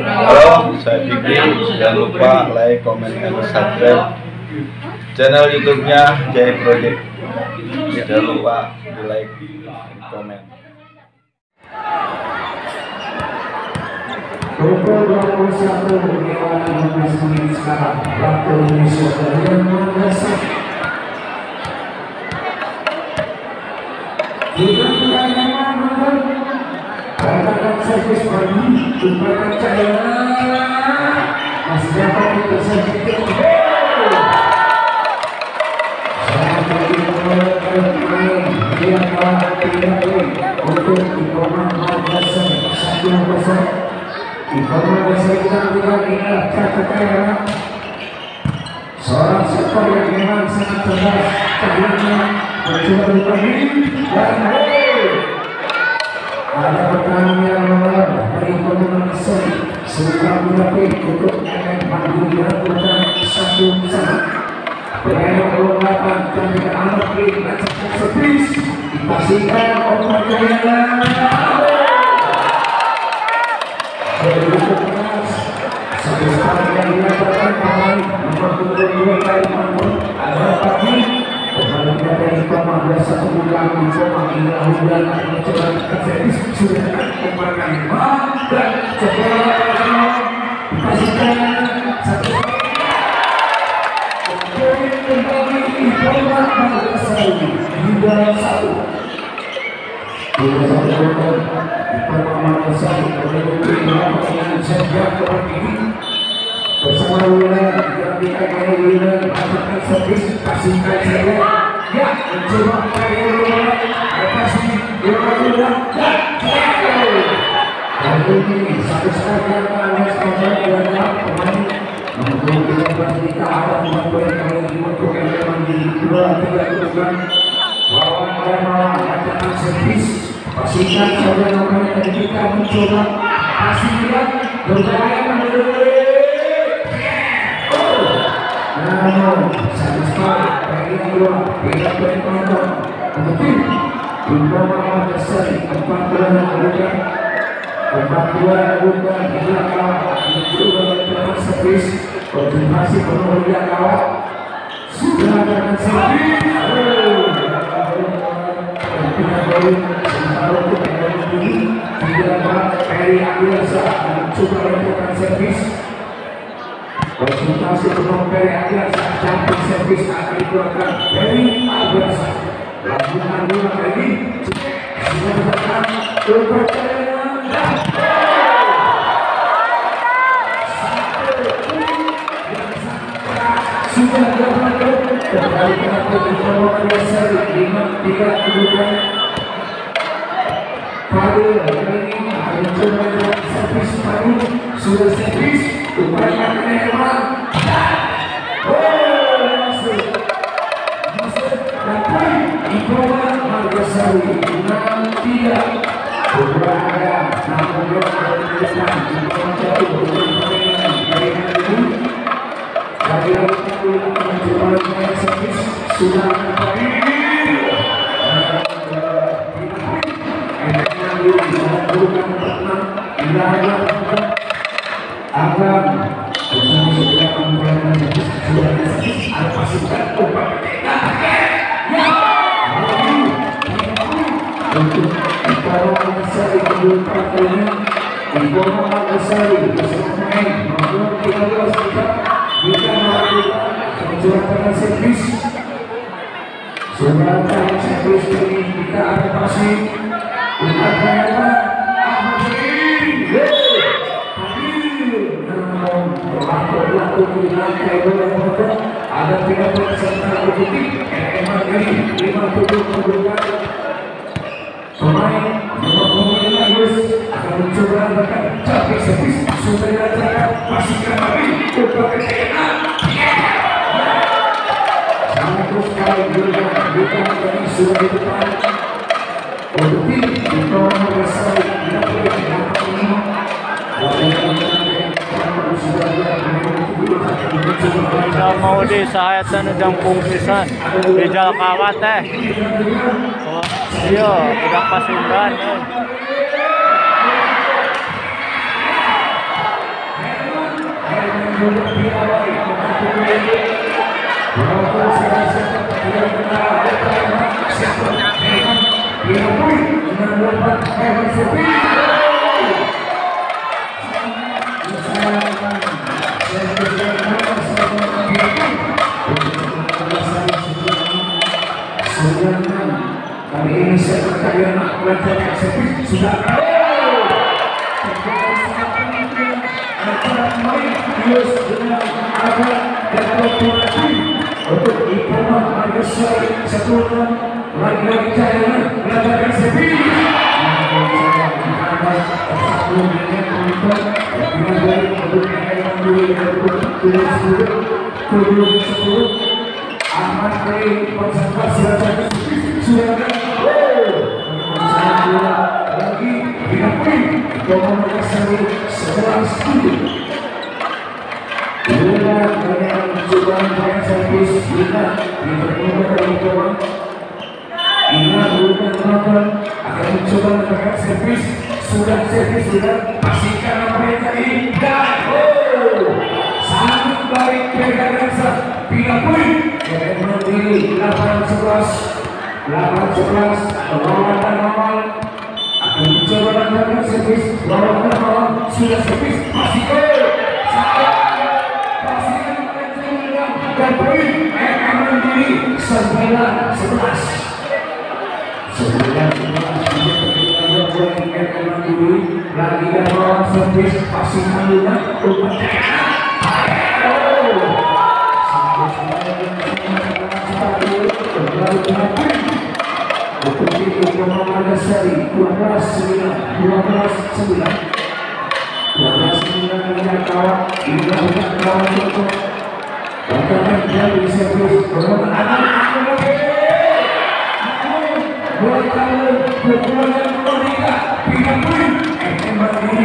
Halo, saya Fikri. Jangan lupa like, comment, dan subscribe channel YouTube-nya Jaya Project. Jangan lupa di like, komen. Pukul 21 lewat 15 menit sekarang waktu Indonesia Bagian Makassar. Juga pertandingan menurut katakan servis pagi jumpa cahaya masih dapat kita servis yang untuk Ikoman Makassar 1-0. Informasi saya tidak ingat kata-kata seorang sektor yang memang sangat cerdas karena mencoba bertani dan ada pertanyaan yang menolak dari komunikasi suka mendapat untuk mandiri dan satu sama pemain berlomba dan anak di atas servis dipastikan orang jaya satu sekali yang dilakukan pemain nomor 22 kali ada pagi kembali dari Ikoman 1 bulan Ikoman hingga bulan mencoba servis sudah kembali dan coba dipastikan satu kembali Ikoman Makassar hingga 1 bersama wilayah diambilkan oleh wilayah melakukan servis kasihkan saya ya mencoba kasih kali ini satu sekali yang harus pemain menunggu kita ada pemain kali ini untuk yang memang di 2-3 lawan melakukan servis pastikan saudara nomor yang kita mencoba pastikan berbahaya namun satu sekali kali kedua beda penonton untuk Ikoman Makassar 4 bulan bukan 4 bulan bukan di belakang mencoba melakukan servis konsentrasi penuh di awal sudah akan servis coba melakukan servis konsultasi penuh dari Agiasa campur servis akan dikeluarkan dari Agiasa lakukan dua kali sudah datang kepercayaan sudah dapat kembali ke Ikoman Makassar 5-3 kemudian pada kali ini ada coba servis baru sudah servis upaya menerima masuk dapat Ikoman Makassar 6-3 berada namun depan Ikoman jatuh dari mencoba servis sudah agar bersama segera pembuatan sudah ada pasukan upah untuk Ikoman Makassar kedua partainya Ikoman Makassar bersama pemain nomor 13 kita melakukan mencoba servis sudah servis ini kita adaptasi untuk ada tidak peserta bukti emang dari 50 pembukaan pemain nomor 15 akan mencoba bahkan capek servis sudah dilakukan pastikan lagi untuk kekayaan sangat terus kali juga bukan dari sudah di depan untuk tim Ikoman Makassar tidak boleh mau di sahayatan udang pungkisan di jalan kawat oh iya udah pasundan Kali ini saya percaya melakukan eksekusi sudah antara pemain Yus dengan Aga dan Kopi untuk Ipoman Margesari satuan lagi-lagi cadangan melakukan eksekusi Ahmad Kali konsentrasi sudah lagi diakui Komandan Margesari setelah studi Bila banyak cobaan dengan servis kita diperlukan Komandan Bila bukan Komandan akan mencoba melakukan servis sudah pastikan mereka ini dan sangat baik pegangan bila pun yang berdiri 8-11 lawan normal akan mencoba melakukan servis lawan normal sudah servis pastikan dan poin akan berdiri 9-11 lagi dan lawan servis pastikan juga Komandan Margesari 12-9 dengan kawan hingga bukan kawan untuk bahkan dari servis Komandan buat kali berpulangan Monika 3 poin kembali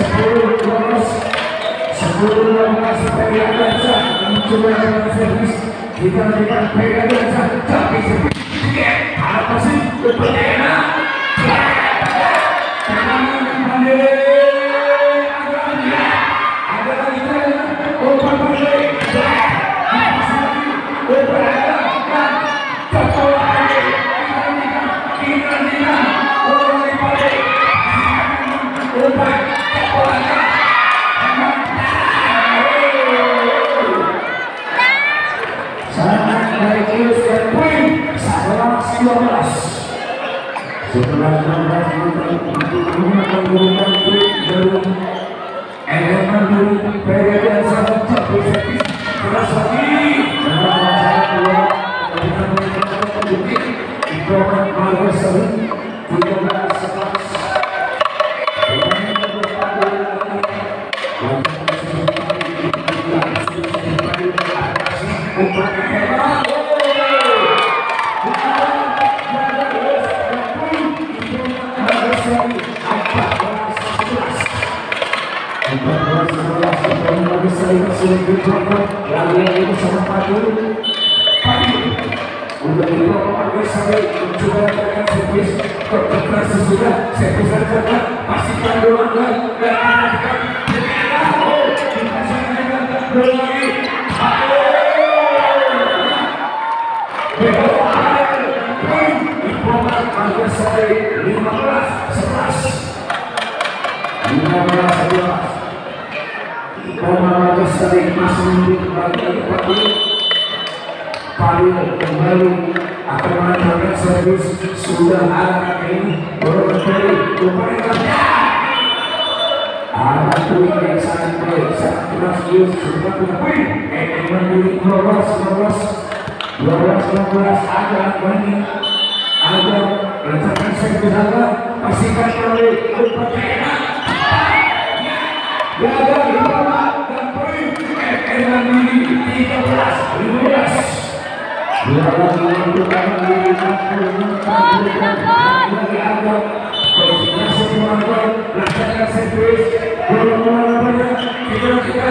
10-12 Pegadansa mencoba dengan servis kita dengan Pegadansa tapi servis apa sih berperdana ada lagi open play setelah 16 menggunakan trik dalam elemen dari Pegadan sangat capai servis keras lagi Komandan Margesari 13-11 lagi bersama Padu untuk itu Margesari mencoba dengan servis terkeras sesudah servis terkeras pastikan doang dan Margesari 15-11 Komandan Margesari masih memiliki Padu kembali akan melakukan servis sudah ada ini berkembali kepada ada poin yang sangat baik sangat keras sudah poin menjadi 12-12 ada banyak ada letakkan servis ada pastikan oleh kepada jaga lima dan poin menjadi 13-15 Biarlah menentukan diri bagi Anda konsentrasi penonton laksanakan servis belum kita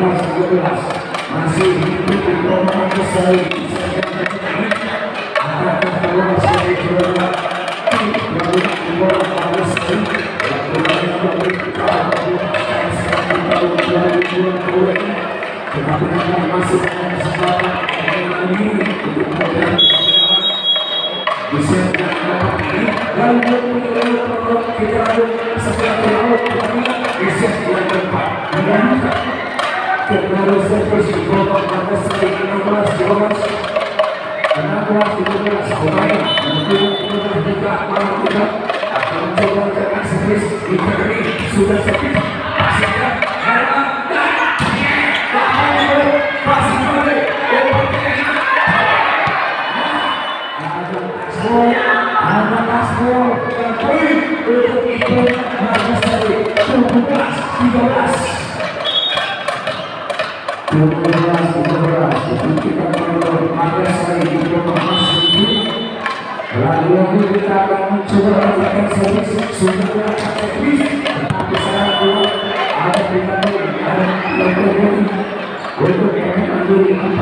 masih hidup di Komandan Margesari Sudah sepi, lalu kita akan mencoba melakukan servis sudah servis, tetapi sekarang keluar ada pertandingan untuk kami ambil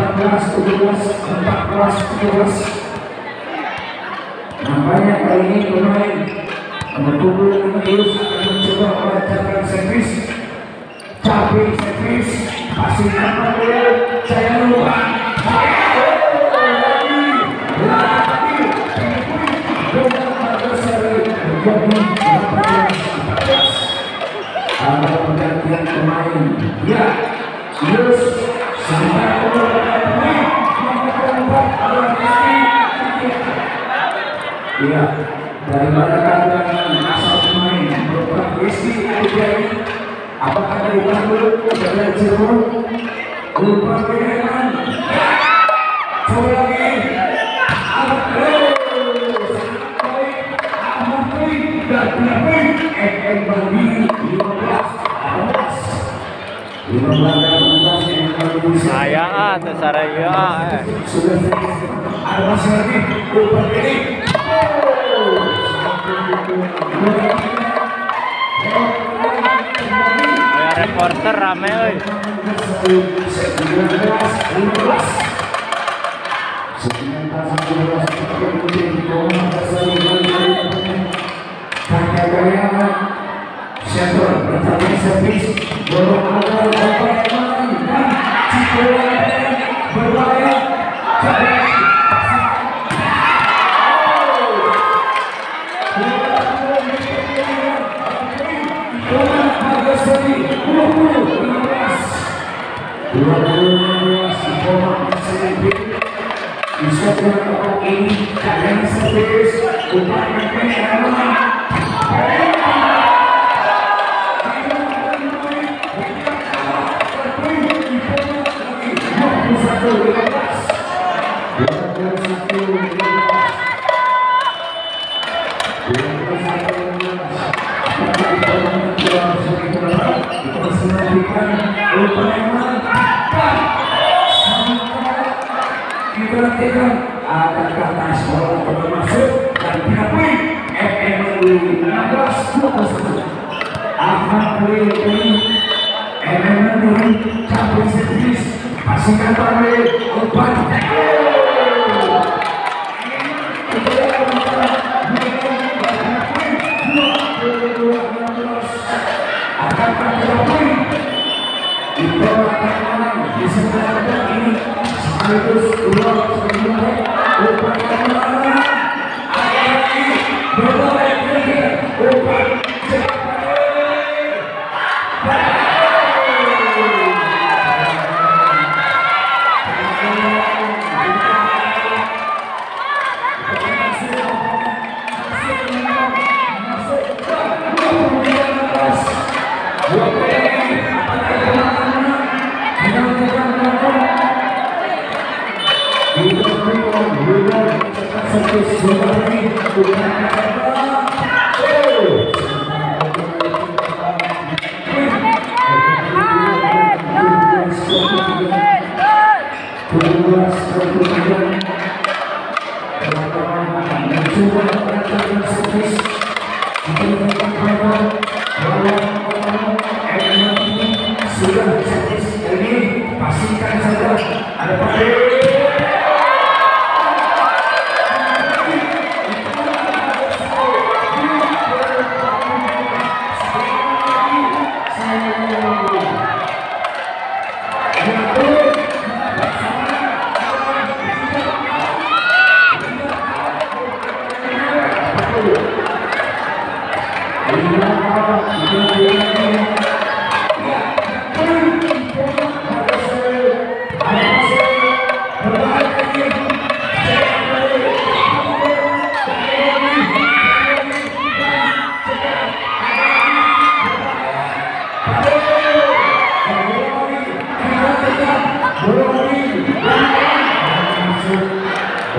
14-17. Nampaknya kali ini pemain menunggu terus akan mencoba melancarkan servis, tapi servis masih dapat saya lupa. Ada pergantian pemain, ya, Yus, sampai pemain, ya, daripada keadaan asal pemain berupa Rizky Aditya, apakah dari Bandung dari Cirebon berupa Kenan, coba lagi, Sayang Tesaraya reporter rame euy. Pastikan saja ada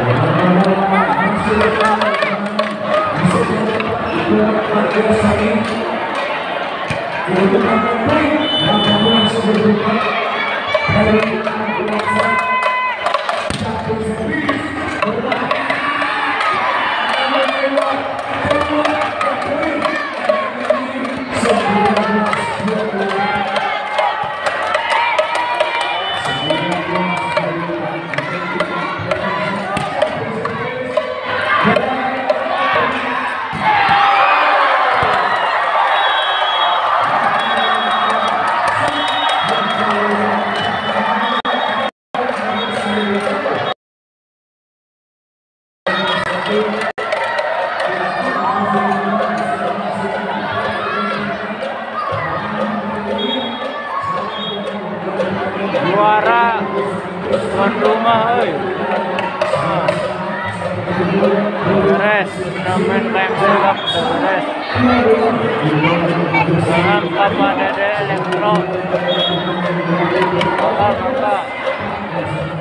Juara tuan rumah, oi. Beres, turnamen KM beres. Saham Papa Dede Elektro. Maka.